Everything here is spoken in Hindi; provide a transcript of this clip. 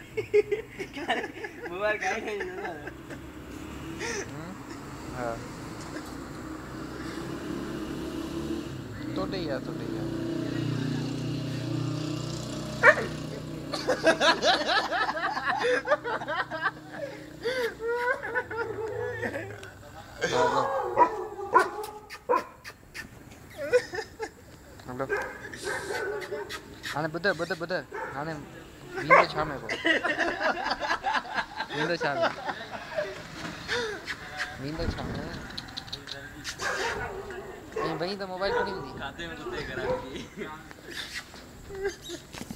मोबाइल काहे नहीं ना। हां तो दे यार हेलो हेलो आने बुद्ध आने विंडो छा मेरे को विंडो छा नहीं भाई तो मोबाइल को नहीं दी खाते में कुत्ते करा